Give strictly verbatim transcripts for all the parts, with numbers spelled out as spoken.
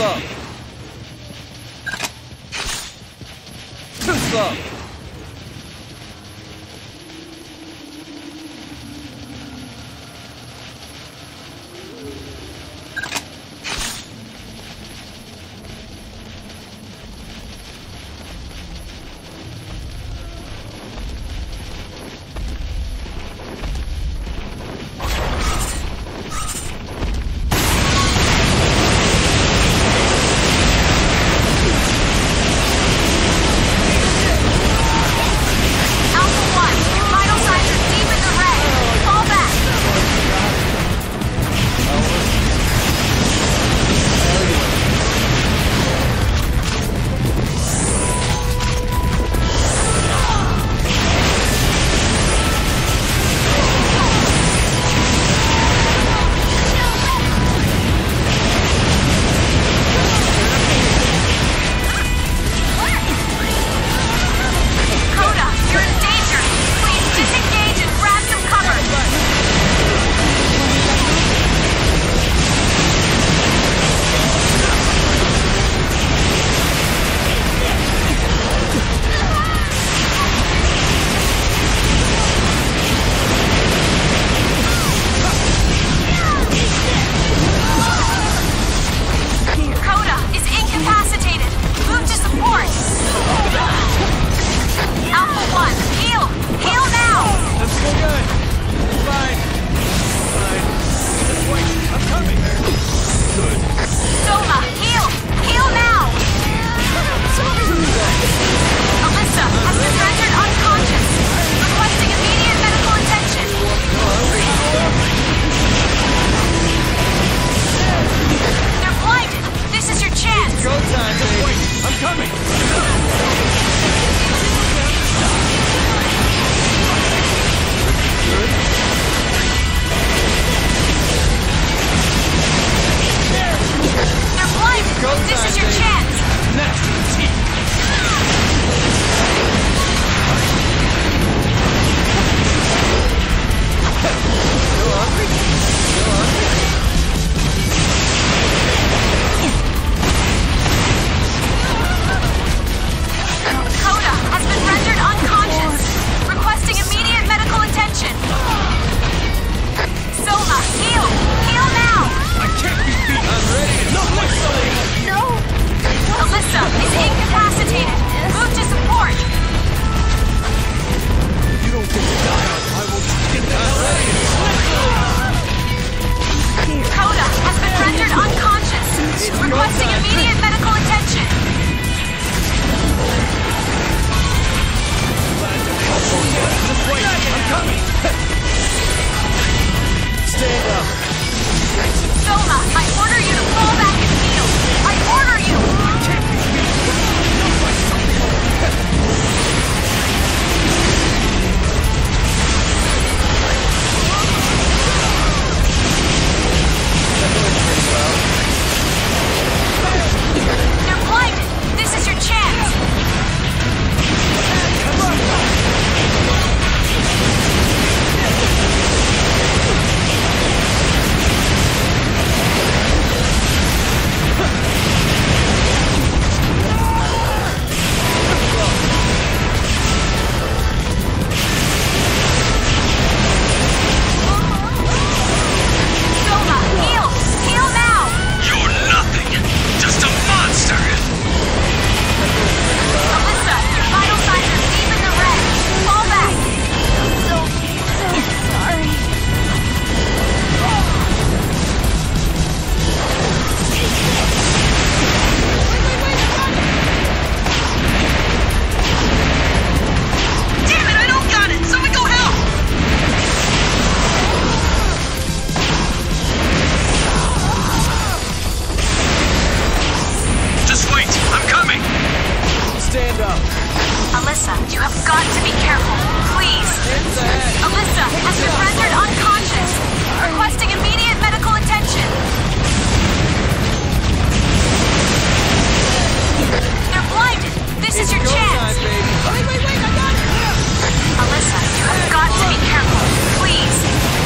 slow. Too slow.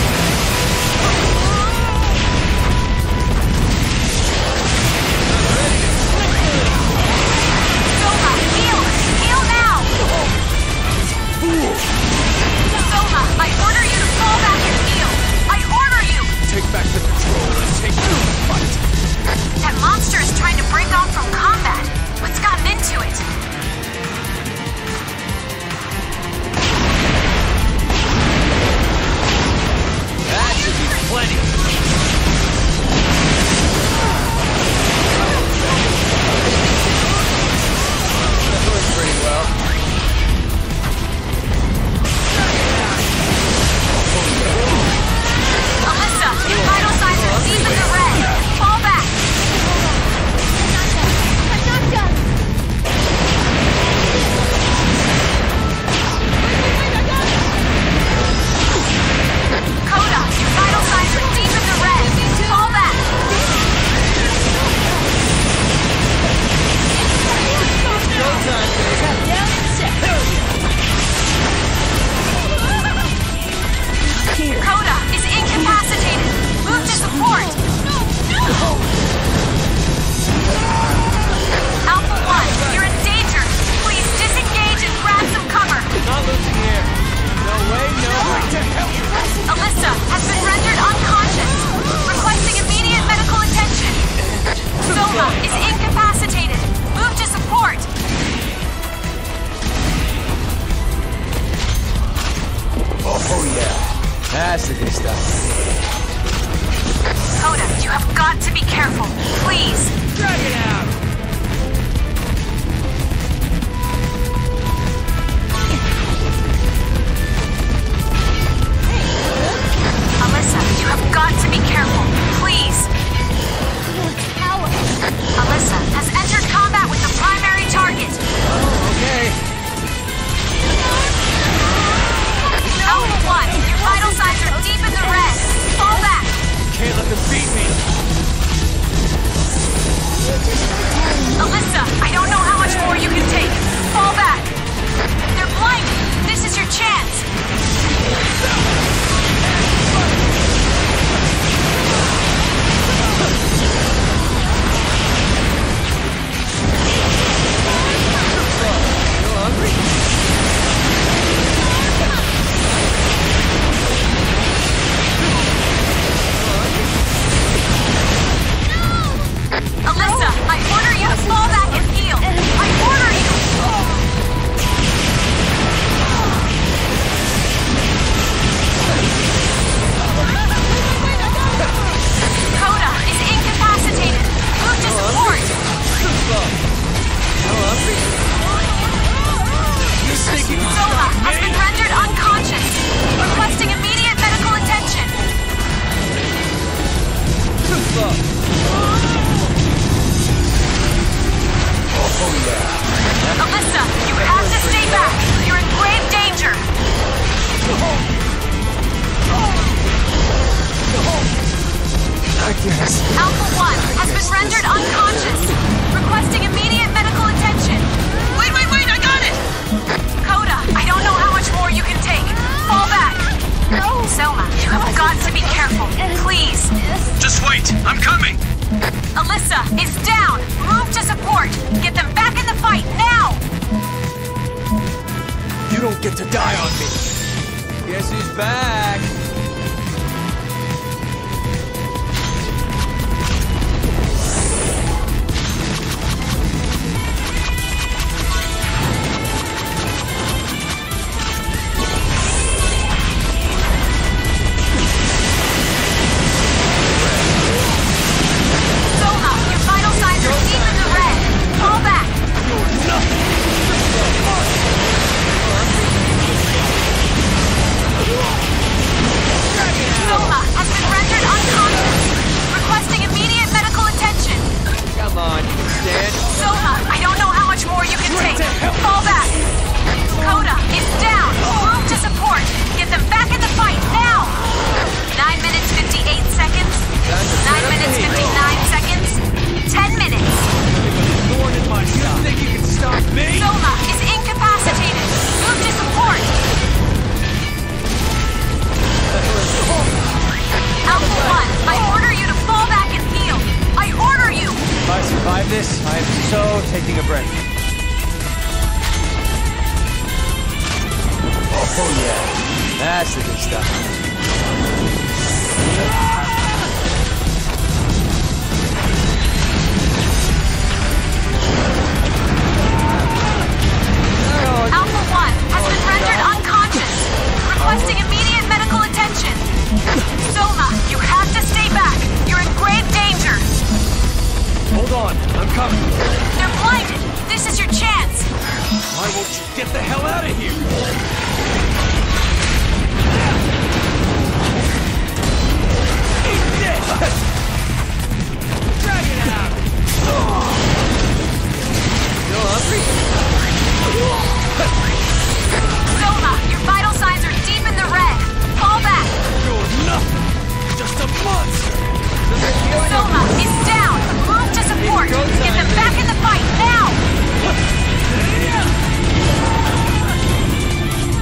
Ready? That's the good stuff. Coda, you have got to be careful. Please. Drag it out! Alyssa, you have got to be careful. Please. Power. Alyssa has entered combat with the primary target. Oh, okay. Alpha one, your vital signs are deep in the red. Fall back. Can't let them beat me. Alyssa, I don't know how much more you can take. Fall back. They're blinded. This is your chance. Alyssa, I order you to fall back and heal. I order you. Coda is incapacitated. Move to support. You think you can Soma stop has me? been rendered unconscious. Requesting immediate medical attention. Too slow. Oh, yeah. Alyssa, you have to stay back. You're in grave danger. I guess. Alpha one has been rendered unconscious. Requesting immediate medical attention. Wait, wait, wait, I got it! Coda, I don't know how much more you can take. Fall back. No. Selma, you have got to be careful. Please. Just wait! I'm coming! Alyssa is down. Move to support. Get them back in the fight now. You don't get to die on me. Guess who's back? Soma, your vital signs are deep in the red. Fall back. Soma has been rendered unconscious. Requesting immediate medical attention. Come on, you can stand. Soma, I don't know how much more you can take. Fall back. Coda is down. Move to support. Get them back in the fight now. Nine minutes fifty-eight seconds. Nine minutes fifty-nine seconds. Ten minutes. Thorn in my side. You think you can stop me? Soma is incapacitated. Move to support. Alpha one, I order you to fall back and heal. I order you. If I survive this, I am so taking a break. Oh yeah, that's the good stuff. Alpha one has been rendered unconscious. Requesting immediate medical attention. Soma, you have to stay back. You're in grave danger. Hold on, I'm coming. They're blinded. This is your chance. Why won't you get the hell out of here? Eat this! Drag it out! Still hungry? Soma, your vital signs are deep in the red. Fall back. You're nothing! Just a monster! Soma is down. Move to support. Get them back in the fight now.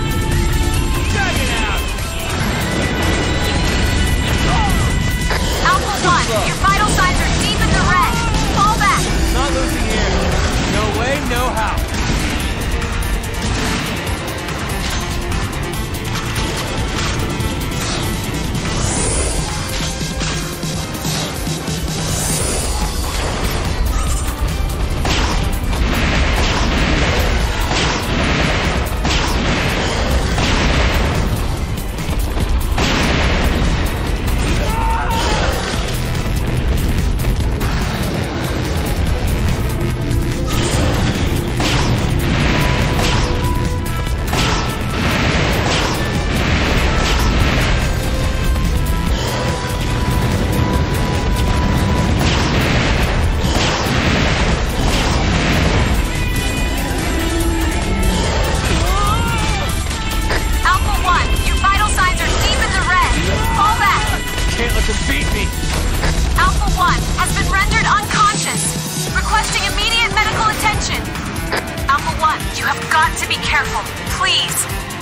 beat me! Alpha one has been rendered unconscious. Requesting immediate medical attention. Alpha one, you have got to be careful. Please.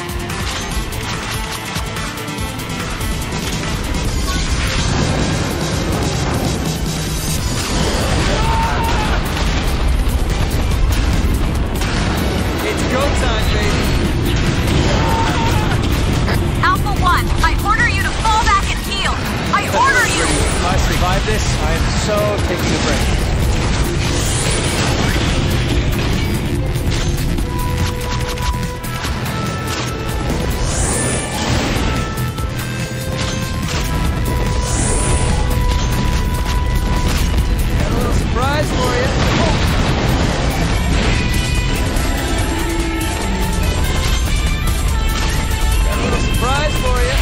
It's go time, baby! Alpha one, I order you to fall back and heal. I order you! If I survive this, I am so taking a break. Got a little surprise for you. Got a little surprise for you.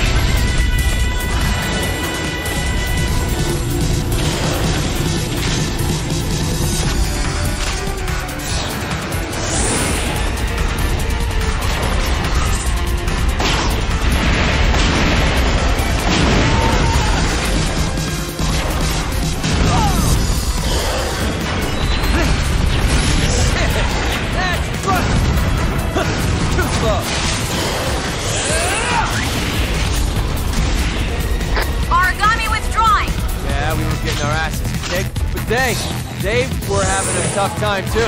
Origami withdrawing. Yeah, we were getting our asses kicked, but they, they were having a tough time too.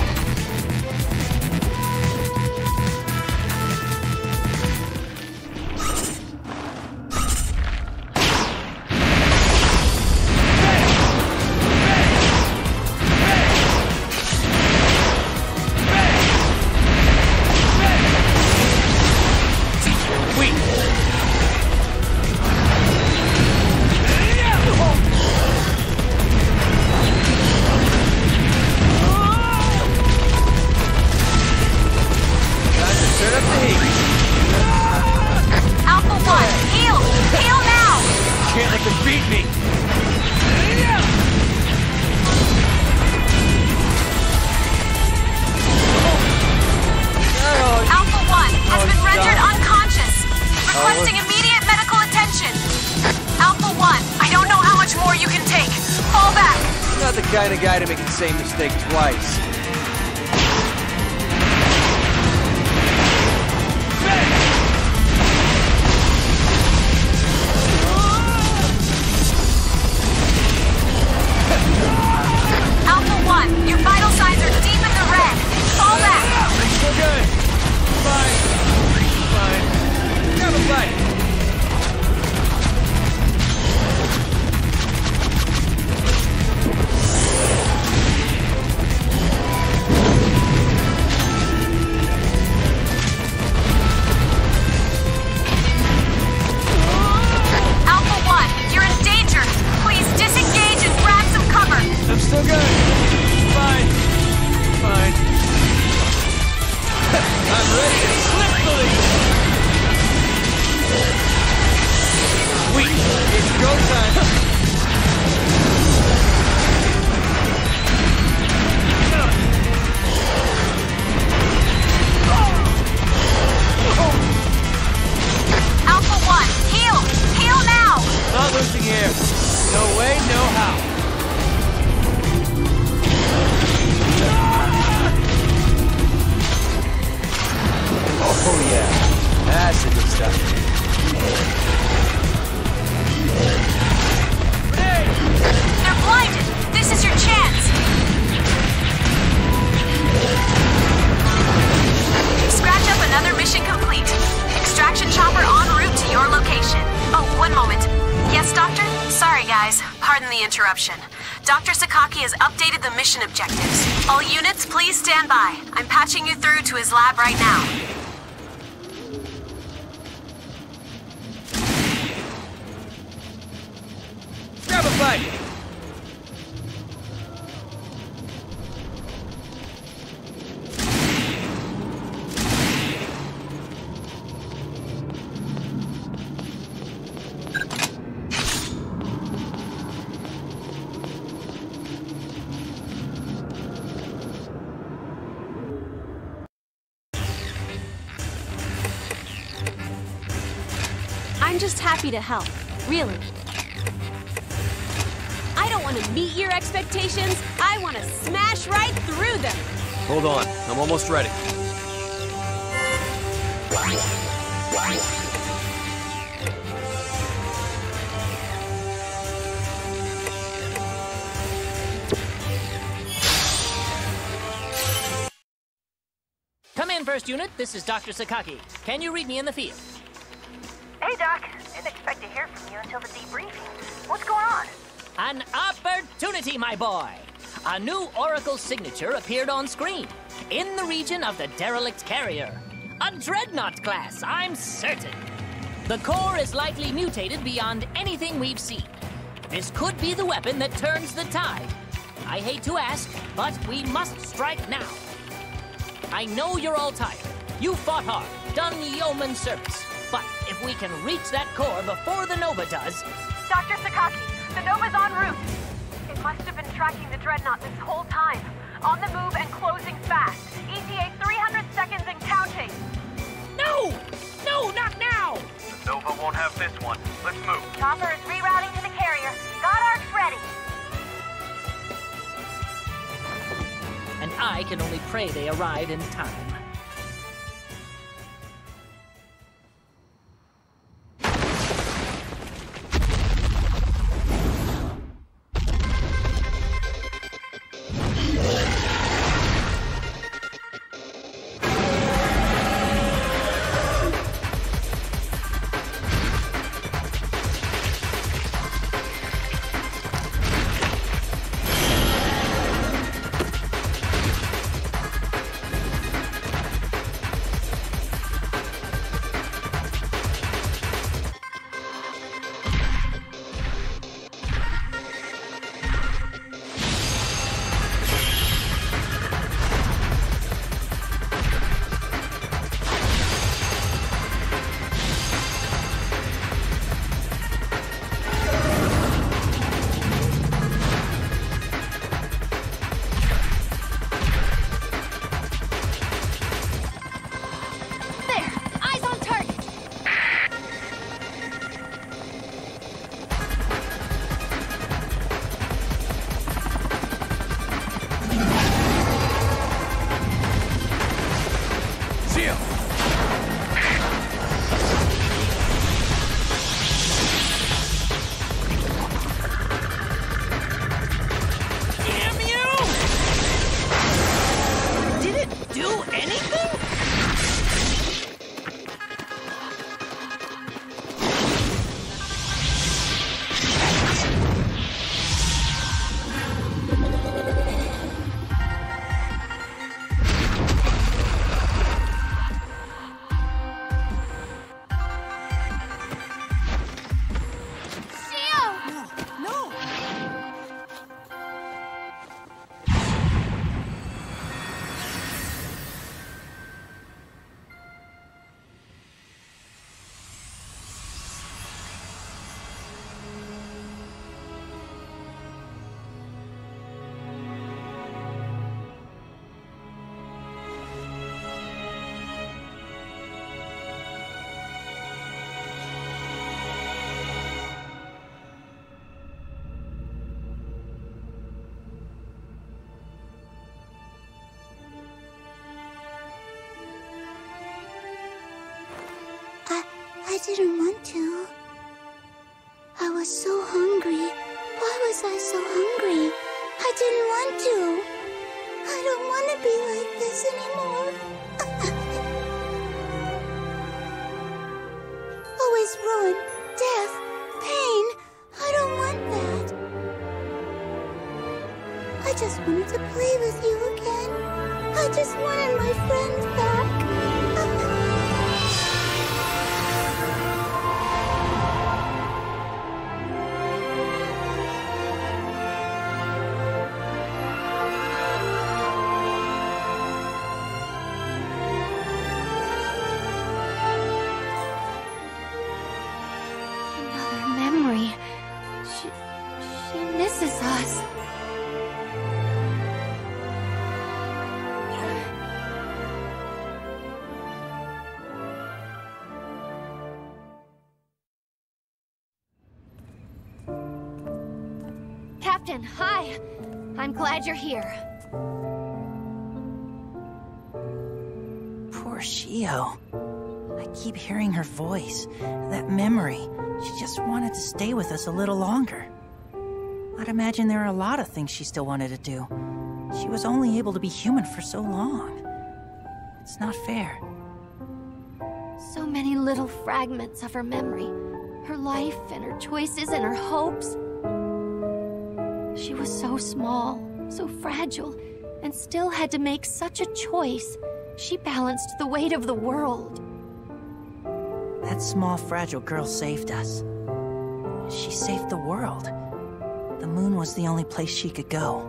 Alpha one, heal! Heal now! Can't let them beat me! Alpha one has Oh, been rendered God. unconscious. Requesting Oh, immediate medical attention. Alpha one, I don't know how much more you can take. Fall back. I'm not the kind of guy to make the same mistake twice. Alpha one, your vital signs are deep in the red. Fall back. Still good. Fine. Fine. Grab a bite. Alpha one, you're in danger. Please disengage and grab some cover. I'm still good. Fine. Fine. I'm ready to slip the lead. Sweet. It's go time. Alpha one, heal! Heal now! Not losing here. No way, no how. Oh yeah, that's the good stuff. They're blinded. This is your chance. Scratch up another mission complete. Extraction chopper en route to your location. Oh, one moment. Yes, Doctor? Sorry, guys. Pardon the interruption. Doctor Sakaki has updated the mission objectives. All units, please stand by. I'm patching you through to his lab right now. Grab a bite. I'm just happy to help, really. want to meet your expectations. I want to smash right through them. Hold on, I'm almost ready. Come in, first unit. This is Doctor Sakaki. Can you read me in the field? Hey, Doc. Didn't expect to hear from you until the debriefing. What's going on? An opportunity, my boy! A new Oracle signature appeared on screen. In the region of the derelict carrier. A Dreadnought class, I'm certain. The core is likely mutated beyond anything we've seen. This could be the weapon that turns the tide. I hate to ask, but we must strike now. I know you're all tired. You fought hard, done yeoman service. But if we can reach that core before the Nova does... Doctor Sakaki, the Nova's en route. It must have been tracking the Dreadnought this whole time. On the move and closing fast. E T A three hundred seconds and counting. No! No, not now! The Nova won't have this one. Let's move. Chopper is rerouting to the carrier. Goddard's ready. And I can only pray they arrive in time. I didn't want to. I was so hungry. Why was I so hungry? I didn't want to. I don't want to be like this anymore. Always ruin, death, pain. I don't want that. I just wanted to play with you again. I just wanted my friends back. Captain, hi. I'm glad you're here. Poor Shio. I keep hearing her voice, that memory. She just wanted to stay with us a little longer. I'd imagine there are a lot of things she still wanted to do. She was only able to be human for so long. It's not fair. So many little fragments of her memory. Her life and her choices and her hopes. She was so small, so fragile, and still had to make such a choice. She balanced the weight of the world. That small, fragile girl saved us. She saved the world. The moon was the only place she could go.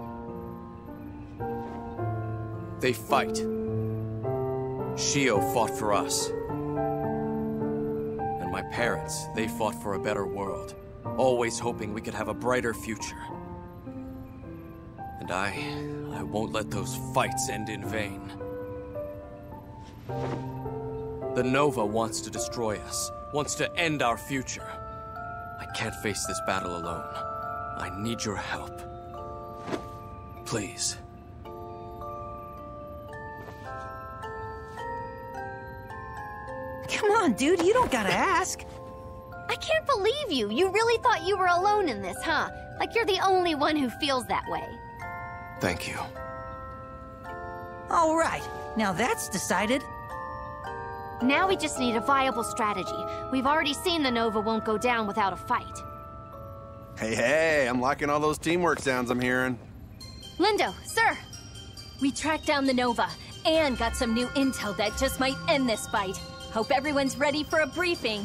They fight. Shio fought for us. And my parents, they fought for a better world. Always hoping we could have a brighter future. And I... I won't let those fights end in vain. The Nova wants to destroy us, wants to end our future. I can't face this battle alone. I need your help. Please. Come on, dude, you don't gotta ask. I can't believe you. You really thought you were alone in this, huh? Like you're the only one who feels that way. Thank you. All right, now that's decided. Now we just need a viable strategy. We've already seen the Nova won't go down without a fight. Hey, hey, I'm liking all those teamwork sounds I'm hearing. Lindo, sir! We tracked down the Nova and got some new intel that just might end this fight. Hope everyone's ready for a briefing.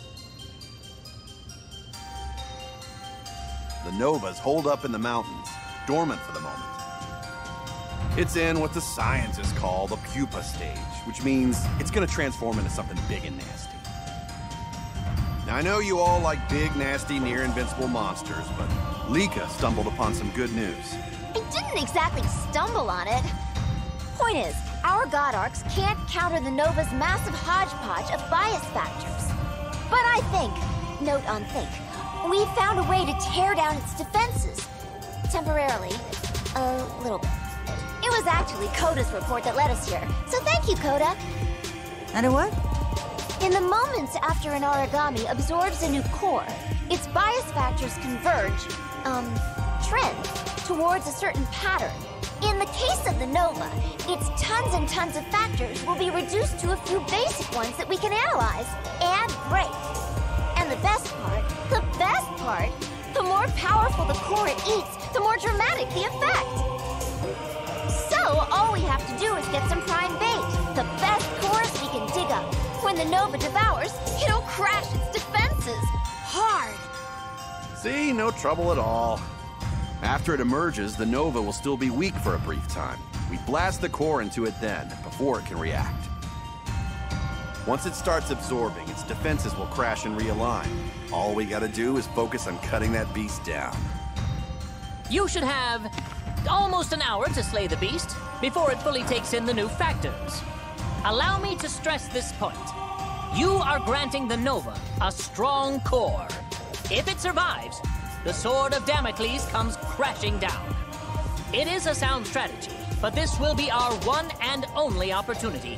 The Nova's holed up in the mountains, dormant for the moment. It's in what the scientists call the pupa stage, which means it's gonna transform into something big and nasty. Now, I know you all like big, nasty, near-invincible monsters, but Lika stumbled upon some good news. I didn't exactly stumble on it. Point is, our God Arcs can't counter the Nova's massive hodgepodge of bias factors. But I think, note on think, we found a way to tear down its defenses. Temporarily. A little bit. It was actually Koda's report that led us here, so thank you, Koda. And a what? In the moments after an origami absorbs a new core, its bias factors converge, um, trend, towards a certain pattern. In the case of the Nova, its tons and tons of factors will be reduced to a few basic ones that we can analyze and break. And the best part, the best part, the more powerful the core it eats, the more dramatic the effect. So, all we have to do is get some prime bait, the best cores we can dig up. When the Nova devours, it'll crash its defenses. Hard. See, no trouble at all. After it emerges, the Nova will still be weak for a brief time. We blast the core into it then, before it can react. Once it starts absorbing, its defenses will crash and realign. All we gotta do is focus on cutting that beast down. You should have almost an hour to slay the beast before it fully takes in the new factors. Allow me to stress this point. You are granting the Nova a strong core. If it survives, the Sword of Damocles comes crashing down. It is a sound strategy, but this will be our one and only opportunity.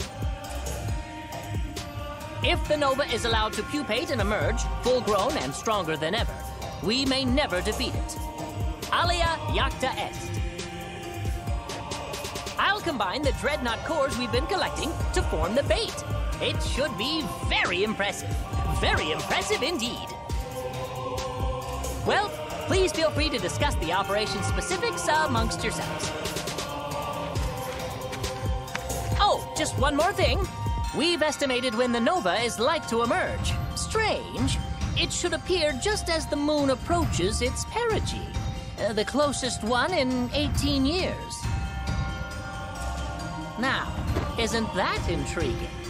If the Nova is allowed to pupate and emerge, full-grown and stronger than ever, we may never defeat it. Alia Jacta Est. I'll combine the Dreadnought cores we've been collecting to form the bait. It should be very impressive. Very impressive indeed. Well, please feel free to discuss the operation specifics amongst yourselves. Oh, just one more thing. We've estimated when the Nova is like to emerge. Strange. It should appear just as the moon approaches its perigee. Uh, the closest one in eighteen years. Now, isn't that intriguing?